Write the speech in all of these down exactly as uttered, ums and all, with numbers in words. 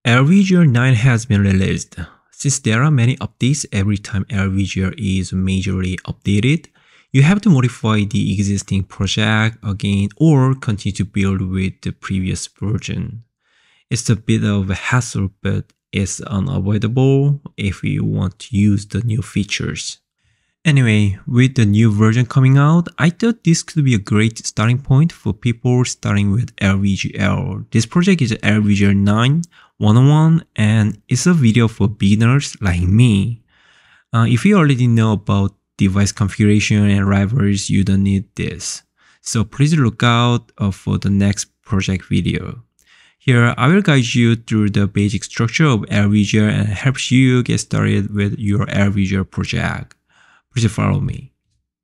L V G L nine has been released. Since there are many updates every time L V G L is majorly updated, you have to modify the existing project again or continue to build with the previous version. It's a bit of a hassle, but it's unavoidable if you want to use the new features. Anyway, with the new version coming out, I thought this could be a great starting point for people starting with L V G L. This project is L V G L nine one oh one and it's a video for beginners like me. Uh, if you already know about device configuration and libraries, you don't need this. So please look out uh, for the next project video. Here, I will guide you through the basic structure of L V G L and help you get started with your L V G L project. Please follow me.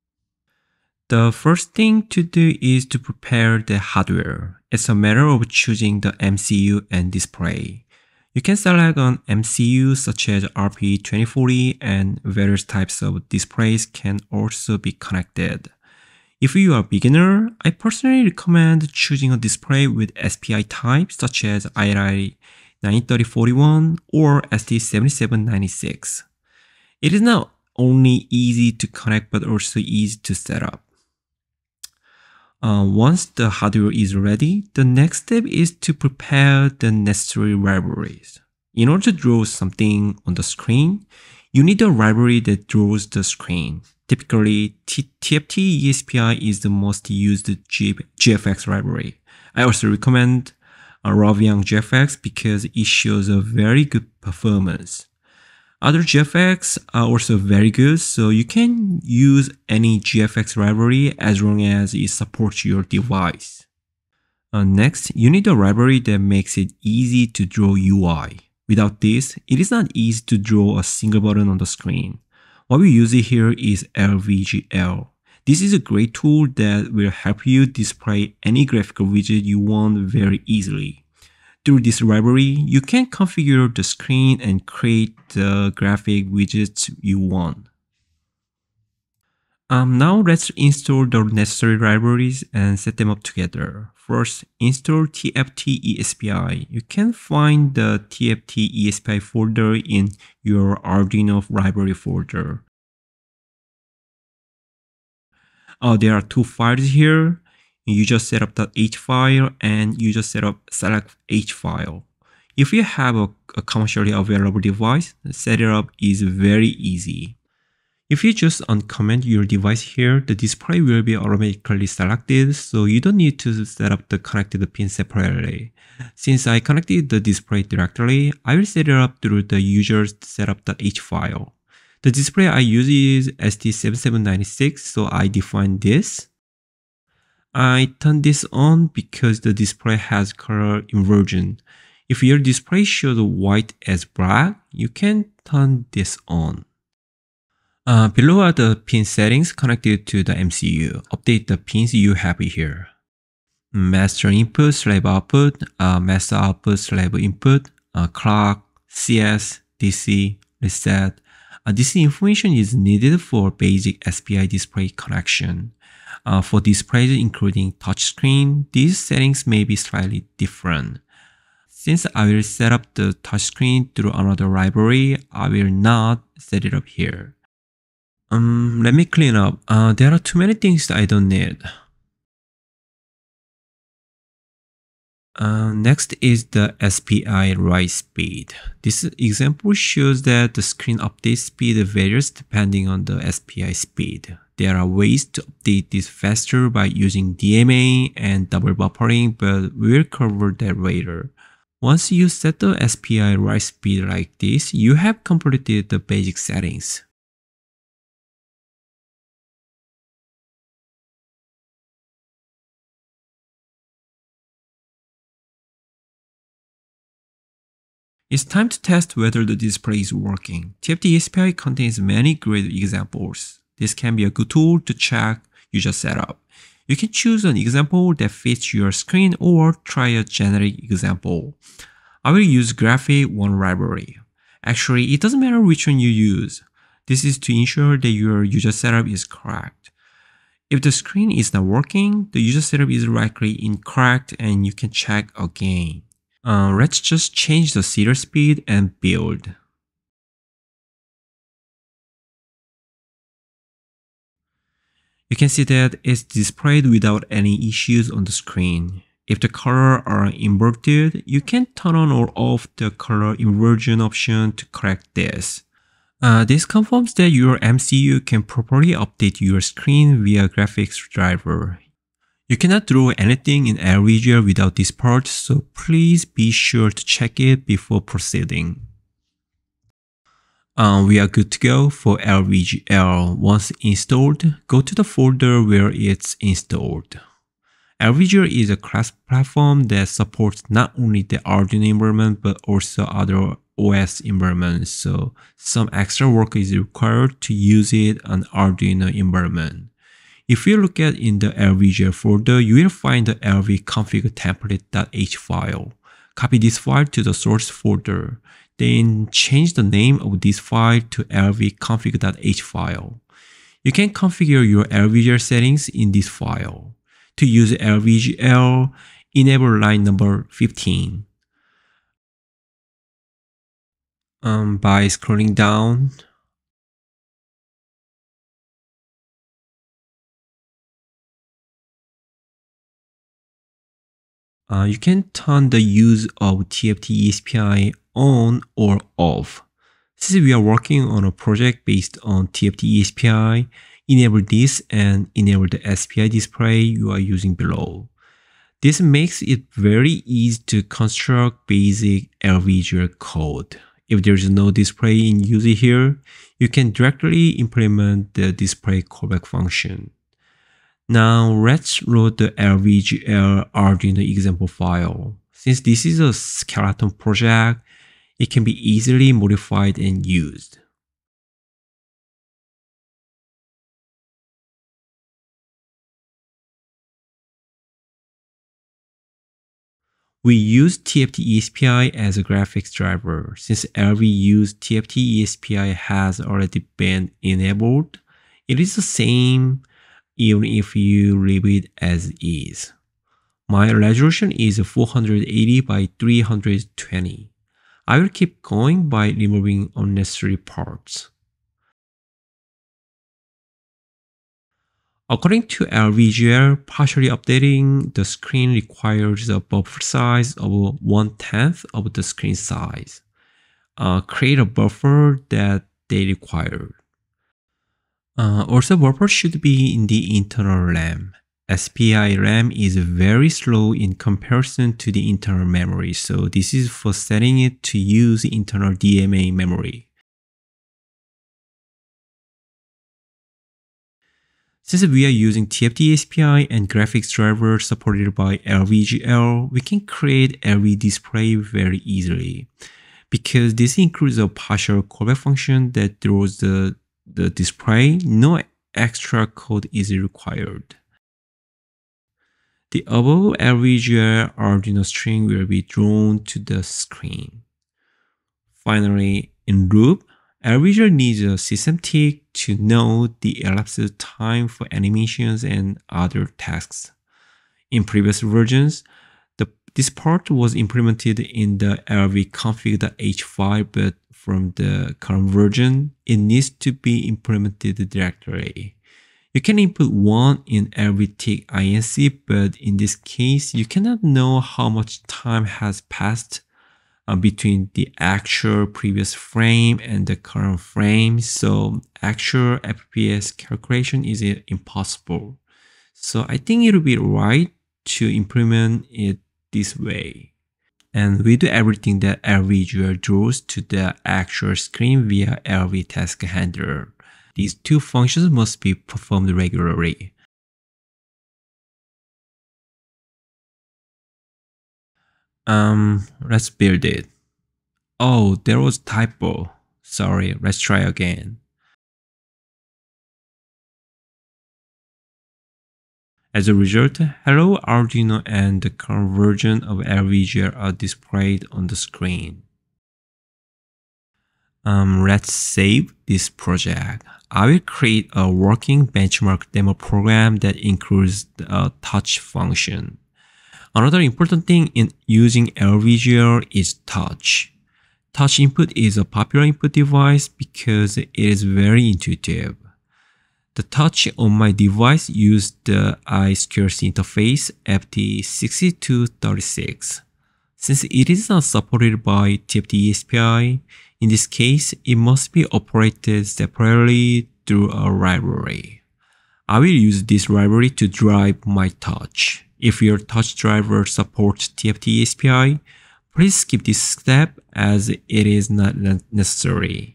The first thing to do is to prepare the hardware. It's a matter of choosing the M C U and display. You can select an M C U such as R P twenty forty and various types of displays can also be connected. If you are a beginner, I personally recommend choosing a display with S P I type such as I L I nine thirty forty-one or S T seventy-seven ninety-six. It is not only easy to connect but also easy to set up. Uh, once the hardware is ready, the next step is to prepare the necessary libraries. In order to draw something on the screen, you need a library that draws the screen. Typically, T F T E S P I is the most used G F X library. I also recommend uh, Ravian G F X because it shows a very good performance. Other G F X are also very good, so you can use any G F X library as long as it supports your device. Uh, next, you need a library that makes it easy to draw U I. Without this, it is not easy to draw a single button on the screen. What we use here is L V G L. This is a great tool that will help you display any graphical widget you want very easily. Through this library, you can configure the screen and create the graphic widgets you want. Um, now let's install the necessary libraries and set them up together. First, install T F T E S P I. You can find the T F T E S P I folder in your Arduino library folder. Oh, there are two files here. You just set up the H file and you just set up select H file. If you have a, a commercially available device, set it up is very easy. If you just uncomment your device here, the display will be automatically selected, so you don't need to set up the connected pin separately. Since I connected the display directly, I will set it up through the user's setup.h file. The display I use is S T seventy-seven ninety-six, so I define this. I turn this on because the display has color inversion. If your display shows white as black, you can turn this on. Uh, below are the pin settings connected to the M C U. Update the pins you have here. Master input, slave output, uh, master output, slave input, uh, clock, C S, D C, reset. Uh, this information is needed for basic S P I display connection. Uh, for displays including touchscreen, these settings may be slightly different. Since I will set up the touchscreen through another library, I will not set it up here. Um, let me clean up. Uh, there are too many things that I don't need. Uh, next is the S P I write speed. This example shows that the screen update speed varies depending on the S P I speed. There are ways to update this faster by using D M A and double buffering, but we'll cover that later. Once you set the S P I write speed like this, you have completed the basic settings. It's time to test whether the display is working. T F T E S P I contains many great examples. This can be a good tool to check you just set up. You can choose an example that fits your screen or try a generic example. I will use graphic one library. Actually, it doesn't matter which one you use. This is to ensure that your user setup is correct. If the screen is not working, the user setup is likely incorrect and you can check again. Uh, let's just change the shutter speed and build. You can see that it's displayed without any issues on the screen. If the colors are inverted, you can turn on or off the color inversion option to correct this. Uh, this confirms that your M C U can properly update your screen via graphics driver. You cannot draw anything in L V G L without this part, so please be sure to check it before proceeding. Um, we are good to go for L V G L. Once installed, go to the folder where it's installed. L V G L is a class platform that supports not only the Arduino environment but also other O S environments, so some extra work is required to use it on Arduino environment. If you look at in the L V G L folder, you will find the lvconfig template.h file. Copy this file to the source folder. Then change the name of this file to lvconfig.h file. You can configure your L V G L settings in this file. To use L V G L, enable line number fifteen. Um, by scrolling down, uh, you can turn the use of T F T E S P I on or off. Since we are working on a project based on T F T E S P I, enable this and enable the S P I display you are using below. This makes it very easy to construct basic L V G L code. If there is no display in use here, you can directly implement the display callback function. Now let's load the L V G L Arduino example file. Since this is a skeleton project, it can be easily modified and used. We use T F T E S P I as a graphics driver. Since L V use T F T E S P I has already been enabled, it is the same even if you leave it as is. My resolution is four hundred eighty by three hundred twenty. I will keep going by removing unnecessary parts. According to L V G L, partially updating the screen requires a buffer size of one-tenth of the screen size. Uh, create a buffer that they require. Uh, also, buffer should be in the internal RAM. S P I RAM is very slow in comparison to the internal memory, so this is for setting it to use internal D M A memory. Since we are using T F T E S P I and graphics driver supported by L V G L, we can create L V display very easily. Because this includes a partial callback function that draws the, the display, no extra code is required. The above L V G L Arduino string will be drawn to the screen. Finally, in loop, L V G L needs a system tick to know the elapsed time for animations and other tasks. In previous versions, the, this part was implemented in the lvconfig.h file, but from the current version, it needs to be implemented directly. You can input one in lvtick.inc, but in this case, you cannot know how much time has passed Uh, between the actual previous frame and the current frame, so actual F P S calculation is impossible. So I think it would be right to implement it this way. And we do everything that L V G L draws to the actual screen via L V task handler. These two functions must be performed regularly. Um, let's build it. Oh, there was a typo. Sorry, let's try again. As a result, hello Arduino and the current version of L V G L are displayed on the screen. Um, let's save this project. I will create a working benchmark demo program that includes a touch function. Another important thing in using L V G L is touch. Touch input is a popular input device because it is very intuitive. The touch on my device used the I two C interface F T six two three six. Since it is not supported by T F T E S P I, in this case, it must be operated separately through a library. I will use this library to drive my touch. If your touch driver supports T F T E S P I, please skip this step as it is not necessary.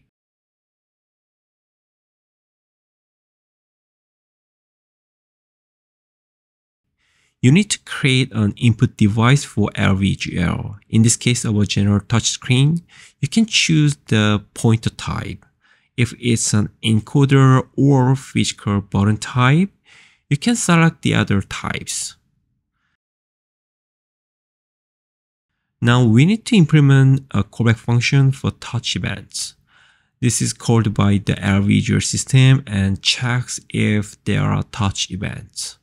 You need to create an input device for L V G L. In this case of a general touchscreen, you can choose the pointer type. If it's an encoder or physical button type, you can select the other types. Now we need to implement a callback function for touch events. This is called by the L V G L system and checks if there are touch events.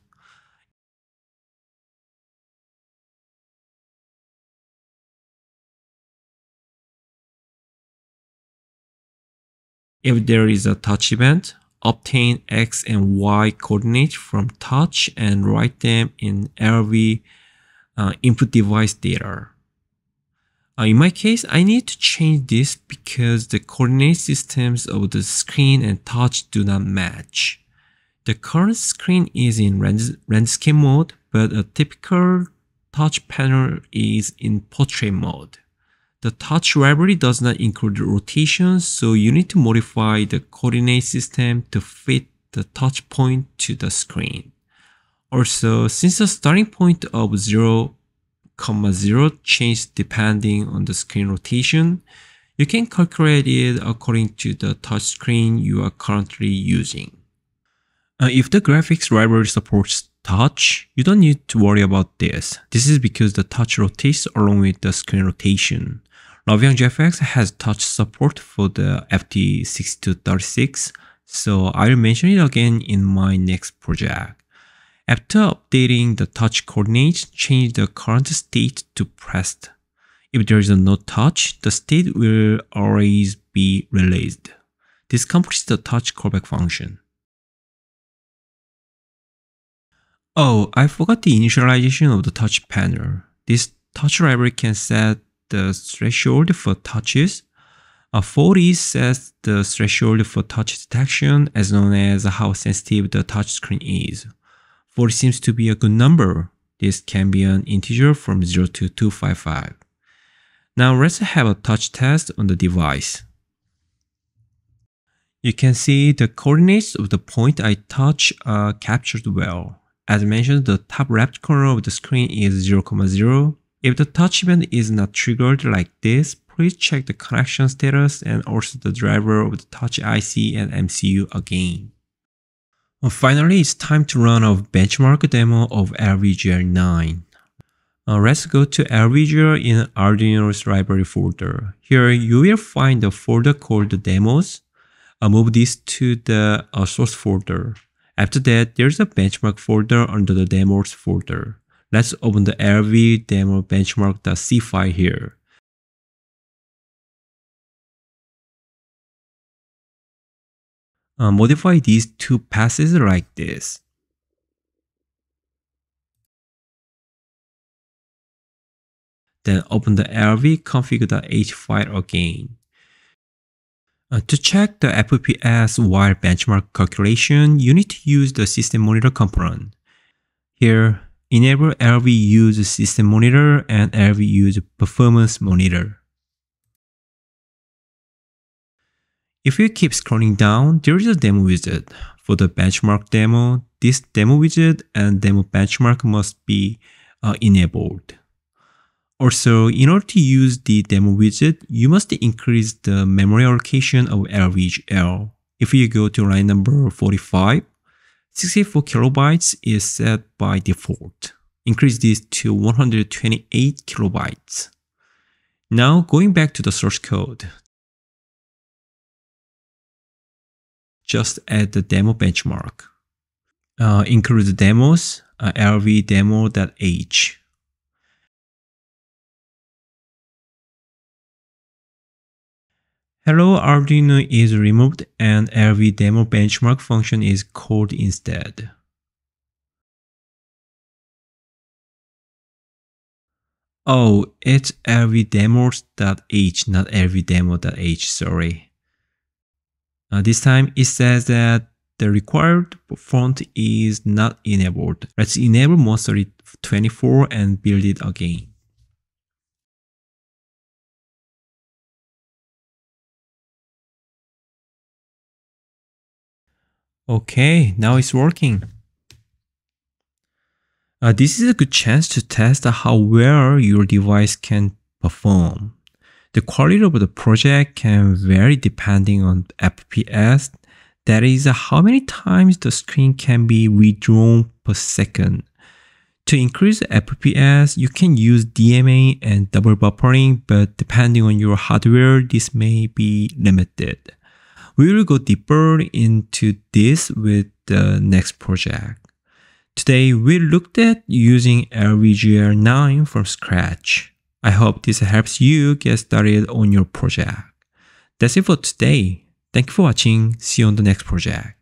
If there is a touch event, obtain X and Y coordinates from touch and write them in L V uh, input device data. Uh, in my case, I need to change this because the coordinate systems of the screen and touch do not match. The current screen is in landscape mode, but a typical touch panel is in portrait mode. The touch library does not include rotation, so you need to modify the coordinate system to fit the touch point to the screen. Also, since the starting point of zero, zero changes depending on the screen rotation, you can calculate it according to the touch screen you are currently using. Uh, if the graphics library supports touch, you don't need to worry about this. This is because the touch rotates along with the screen rotation. LVGL has touch support for the F T six two three six, so I'll mention it again in my next project. After updating the touch coordinates, change the current state to pressed. If there is no touch, the state will always be released. This completes the touch callback function. Oh, I forgot the initialization of the touch panel. This touch library can set the threshold for touches. A forty sets the threshold for touch detection as known as how sensitive the touch screen is. forty seems to be a good number. This can be an integer from zero to two fifty-five. Now let's have a touch test on the device. You can see the coordinates of the point I touch are captured well. As mentioned, the top left corner of the screen is zero, zero. If the touch event is not triggered like this, please check the connection status and also the driver of the touch I C and M C U again. Well, finally, it's time to run a benchmark demo of L V G L nine. Uh, let's go to L V G L in Arduino's library folder. Here, you will find a folder called demos. Uh, move this to the uh, source folder. After that, there's a benchmark folder under the demos folder. Let's open the L V demo benchmark.c file here. Uh, modify these two passes like this. Then open the L V config.h file again. Uh, to check the F P S while benchmark calculation, you need to use the system monitor component. Here, enable L V use system monitor and L V use performance monitor. If you keep scrolling down, there is a demo widget. For the benchmark demo, this demo widget and demo benchmark must be uh, enabled. Also, in order to use the demo widget, you must increase the memory allocation of L V G L. If you go to line number forty-five, sixty-four kilobytes is set by default. Increase this to one hundred twenty-eight kilobytes. Now, going back to the source code, just add the demo benchmark. Uh, include the demos, uh, L V demo.h. Hello Arduino is removed and L V demo benchmark function is called instead. Oh, it's lvdemos.h, not lvdemo.h, sorry. Uh, this time it says that the required font is not enabled. Let's enable Monster twenty-four and build it again. Okay, now it's working. Uh, this is a good chance to test how well your device can perform. The quality of the project can vary depending on F P S, that is how many times the screen can be redrawn per second. To increase F P S, you can use D M A and double buffering, but depending on your hardware, this may be limited. We will go deeper into this with the next project. Today, we looked at using L V G L nine from scratch. I hope this helps you get started on your project. That's it for today. Thank you for watching. See you on the next project.